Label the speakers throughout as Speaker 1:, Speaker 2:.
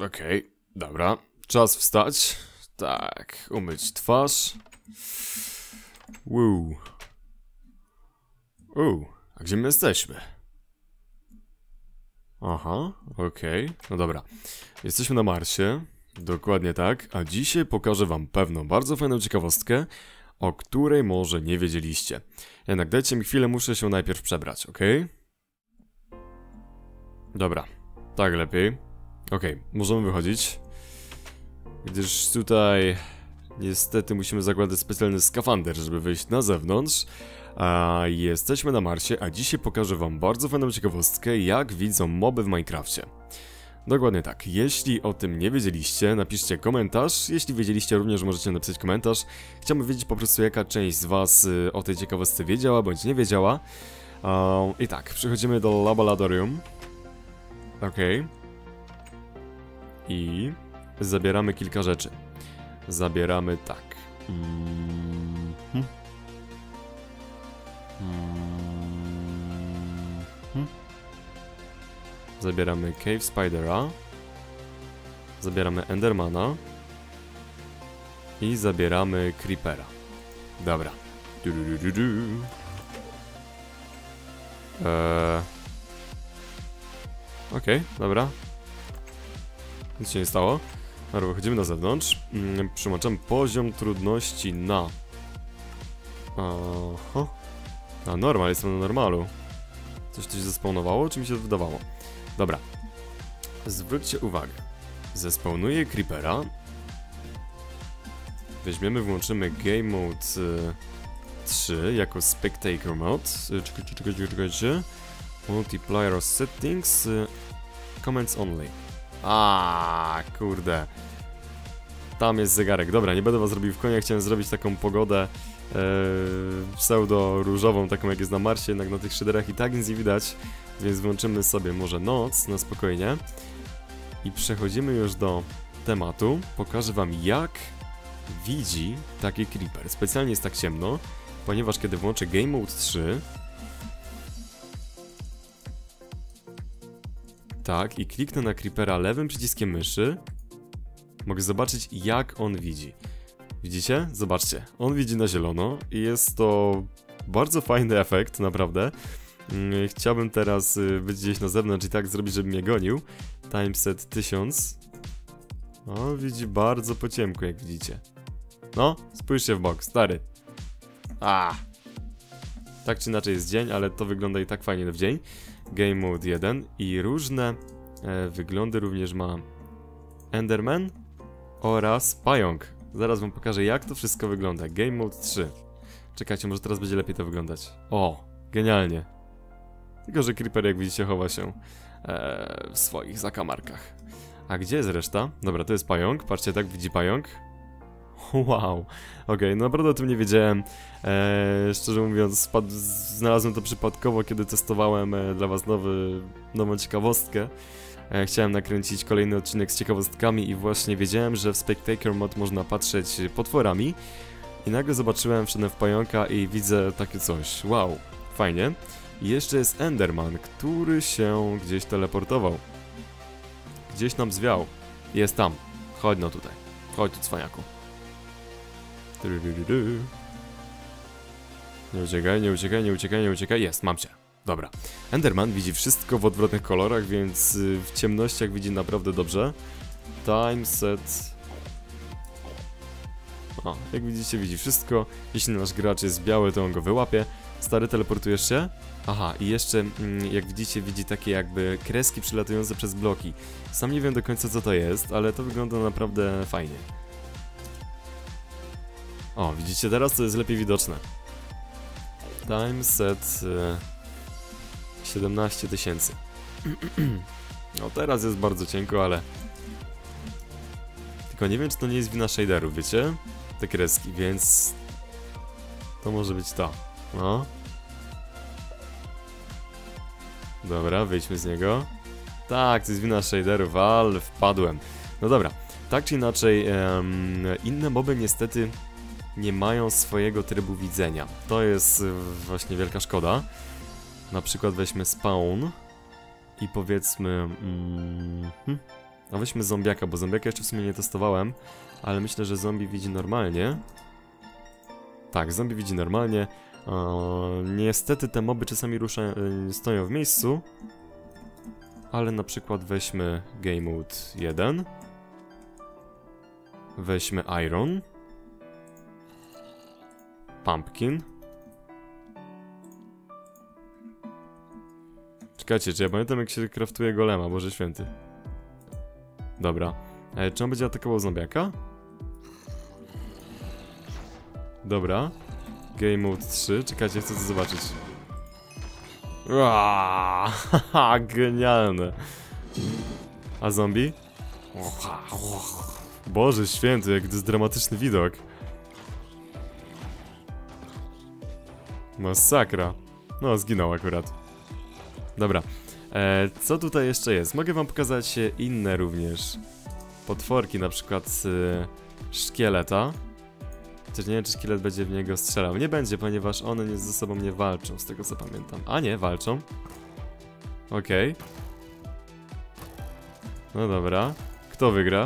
Speaker 1: Okej, dobra. Czas wstać. Tak, umyć twarz. A gdzie my jesteśmy? Aha, okej, no dobra. Jesteśmy na Marsie, dokładnie tak, a dzisiaj pokażę wam pewną bardzo fajną ciekawostkę, o której może nie wiedzieliście. Jednak dajcie mi chwilę, muszę się najpierw przebrać, okej? Dobra, tak lepiej. Okej, możemy wychodzić. Gdyż tutaj niestety musimy zakładać specjalny skafander, żeby wyjść na zewnątrz. A jesteśmy na Marsie, a dzisiaj pokażę wam bardzo fajną ciekawostkę, jak widzą moby w Minecrafcie. Dokładnie tak, jeśli o tym nie wiedzieliście, napiszcie komentarz. Jeśli wiedzieliście, również możecie napisać komentarz. Chciałbym wiedzieć po prostu, jaka część z was o tej ciekawostce wiedziała, bądź nie wiedziała. I tak, przechodzimy do laboratorium. Okej. I zabieramy kilka rzeczy. Zabieramy tak. Zabieramy Cave Spidera. Zabieramy Endermana. I zabieramy Creepera. Dobra. Okej, dobra. Nic się nie stało. Dobra, wychodzimy na zewnątrz. Przełączam poziom trudności na... Aha. A normal, jestem na normalu. Coś tu się zespawnowało, czy mi się wydawało? Dobra. Zwróćcie uwagę. Zespawnuję Creepera. Weźmiemy, włączymy Game Mode 3 jako Spectator Mode. Czekajcie. Multiplier Settings. Comments Only. Kurde. Tam jest zegarek. Dobra, nie będę was robił w konia. Chciałem zrobić taką pogodę pseudo-różową, taką jak jest na Marsie, jednak na tych shaderach i tak nic nie widać. Więc włączymy sobie może noc na spokojnie. I przechodzimy już do tematu. Pokażę wam, jak widzi taki creeper. Specjalnie jest tak ciemno, ponieważ kiedy włączę Game Mode 3... Tak, i kliknę na creepera lewym przyciskiem myszy, mogę zobaczyć, jak on widzi. Widzicie? Zobaczcie. On widzi na zielono i jest to bardzo fajny efekt, naprawdę. Chciałbym teraz być gdzieś na zewnątrz i tak zrobić, żeby mnie gonił. Timeset 1000. O, widzi bardzo po ciemku, jak widzicie. No, spójrzcie w bok, stary. Tak czy inaczej jest dzień, ale to wygląda i tak fajnie w dzień. Game Mode 1 i różne wyglądy również ma Enderman oraz Pająk. Zaraz wam pokażę, jak to wszystko wygląda. Game Mode 3. Czekajcie, może teraz będzie lepiej to wyglądać. O, genialnie. Tylko że Creeper, jak widzicie, chowa się w swoich zakamarkach. A gdzie jest reszta? Dobra, to jest Pająk. Patrzcie, tak widzi Pająk. Wow, okej, no naprawdę o tym nie wiedziałem. Szczerze mówiąc, znalazłem to przypadkowo, kiedy testowałem dla was nową ciekawostkę. Chciałem nakręcić kolejny odcinek z ciekawostkami i właśnie wiedziałem, że w Spectator Mode można patrzeć potworami. I nagle zobaczyłem, wszedłem w Pająka i widzę takie coś. Wow, fajnie. I jeszcze jest Enderman, który się gdzieś teleportował. Gdzieś nam zwiał. Jest tam. Chodź no tutaj. Chodź tu, cwaniaku. Nie uciekaj, nie uciekaj, nie uciekaj, nie uciekaj. Jest, mam cię. Dobra. Enderman widzi wszystko w odwrotnych kolorach, więc w ciemnościach widzi naprawdę dobrze. Timeset. O, jak widzicie, widzi wszystko. Jeśli nasz gracz jest biały, to on go wyłapie. Stary, teleportujesz się? Aha, i jeszcze, jak widzicie, widzi takie jakby kreski przelatujące przez bloki. Sam nie wiem do końca, co to jest, ale to wygląda naprawdę fajnie. O, widzicie teraz? To jest lepiej widoczne. Timeset 17 000. No teraz jest bardzo cienko, ale... Tylko nie wiem, czy to nie jest wina shaderów, wiecie? Te kreski, więc... To może być to. No. Dobra, wyjdźmy z niego. Tak, to jest wina shaderów, ale wpadłem. No dobra, tak czy inaczej, inne moby niestety nie mają swojego trybu widzenia. To jest właśnie wielka szkoda. Na przykład weźmy spawn i powiedzmy... A weźmy zombiaka, bo zombiaka jeszcze w sumie nie testowałem, ale myślę, że zombie widzi normalnie. Tak, zombie widzi normalnie. Niestety te moby czasami stoją w miejscu. Ale na przykład weźmy Game Mode 1. Weźmy Iron. Pumpkin. Czekajcie, czy ja pamiętam jak się craftuje golema, Boże Święty. Dobra. Czy on będzie atakował zombiaka? Dobra. Game Mode 3. Czekajcie, chcę to zobaczyć. Haha, genialne. A zombie? Boże Święty, jak to jest dramatyczny widok. Masakra. No, zginął akurat. Dobra. Co tutaj jeszcze jest? Mogę wam pokazać inne również potworki, na przykład szkieleta. Chociaż nie wiem, czy szkielet będzie w niego strzelał. Nie będzie, ponieważ one ze sobą nie walczą, z tego co pamiętam. A nie, walczą. Okej. No dobra. Kto wygra?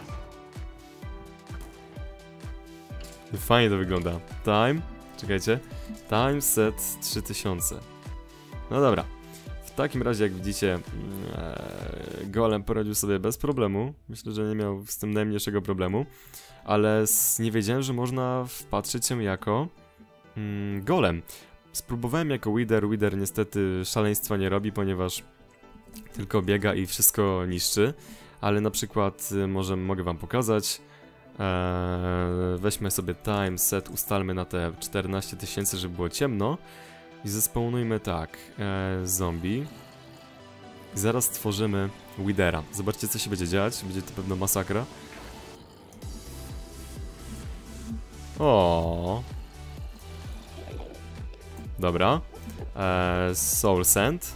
Speaker 1: Fajnie to wygląda. Time. Czekajcie. Time set 3000. No dobra. W takim razie, jak widzicie, golem poradził sobie bez problemu. Myślę, że nie miał z tym najmniejszego problemu. Ale nie wiedziałem, że można wpatrzyć się jako golem. Spróbowałem jako Wither. Wither niestety szaleństwa nie robi, ponieważ tylko biega i wszystko niszczy. Ale na przykład mogę wam pokazać. Weźmy sobie time set, ustalmy na te 14 000, żeby było ciemno. I zespawnujmy tak, zombie. I zaraz stworzymy Withera. Zobaczcie, co się będzie dziać, będzie to pewno masakra. O. Dobra. Soul Sand.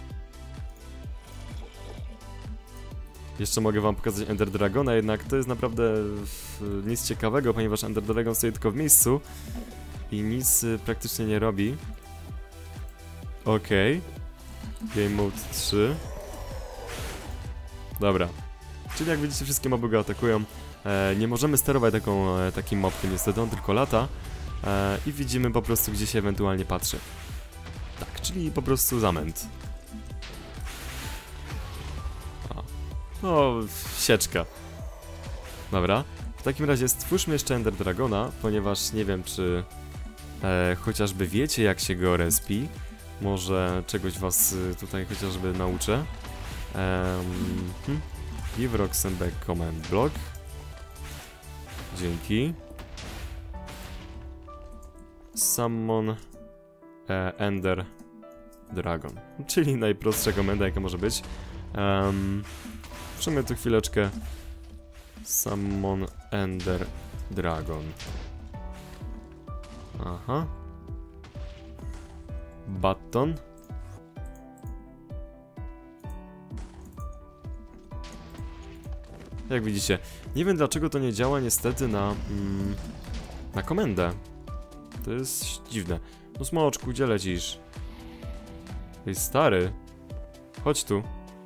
Speaker 1: Jeszcze mogę wam pokazać Ender Dragona, jednak to jest naprawdę nic ciekawego, ponieważ Ender Dragon stoi tylko w miejscu i nic praktycznie nie robi. Okej. Game Mode 3. Dobra. Czyli jak widzicie, wszystkie moby go atakują. Nie możemy sterować takim mobkiem, niestety on tylko lata. I widzimy po prostu, gdzie się ewentualnie patrzy. Tak, czyli po prostu zamęt. O, sieczka. Dobra. W takim razie stwórzmy jeszcze Ender Dragona, ponieważ nie wiem, czy chociażby wiecie, jak się go respi. Może czegoś was tutaj chociażby nauczę. Give Roxenbeck command block. Dzięki. Summon Ender Dragon. Czyli najprostsza komenda, jaka może być. Przejmę tu chwileczkę. Summon Ender Dragon. Aha. Button. Jak widzicie, nie wiem dlaczego to nie działa niestety na komendę. To jest dziwne. No smoczku, gdzie lecisz? Ej, stary. Chodź tu.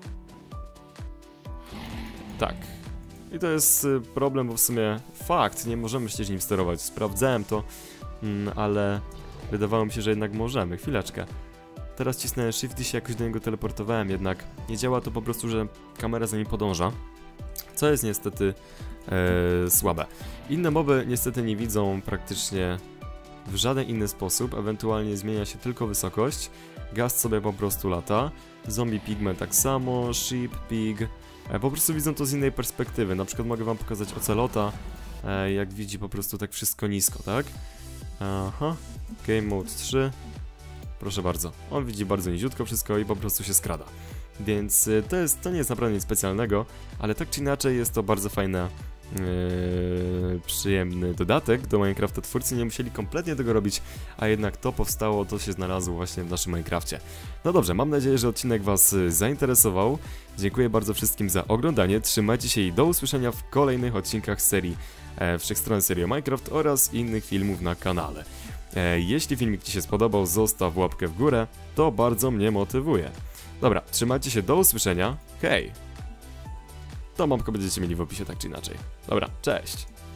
Speaker 1: Tak. I to jest problem, bo w sumie fakt, nie możemy przecież nim sterować. Sprawdzałem to, ale wydawało mi się, że jednak możemy. Chwileczkę. Teraz cisnąłem shift i się jakoś do niego teleportowałem, jednak nie działa to po prostu, że kamera za nim podąża. Co jest niestety słabe. Inne moby niestety nie widzą praktycznie w żaden inny sposób, ewentualnie zmienia się tylko wysokość. Gast sobie po prostu lata. Zombie Pigman tak samo, Sheep, Pig. Po prostu widzą to z innej perspektywy. Na przykład mogę wam pokazać Ocelota, jak widzi po prostu tak wszystko nisko, tak? Aha. Game Mode 3. Proszę bardzo. On widzi bardzo niziutko wszystko i po prostu się skrada. Więc to nie jest naprawdę nic specjalnego, ale tak czy inaczej jest to bardzo fajny, przyjemny dodatek do Minecrafta. Twórcy nie musieli kompletnie tego robić, a jednak to powstało, to się znalazło właśnie w naszym Minecrafcie. No dobrze, mam nadzieję, że odcinek was zainteresował. Dziękuję bardzo wszystkim za oglądanie, trzymajcie się i do usłyszenia w kolejnych odcinkach serii Wszechstronnej Serii Minecraft oraz innych filmów na kanale. Jeśli filmik ci się spodobał, zostaw łapkę w górę, to bardzo mnie motywuje. Dobra, trzymajcie się, do usłyszenia, hej! to mapkę będziecie mieli w opisie tak czy inaczej. Dobra, cześć!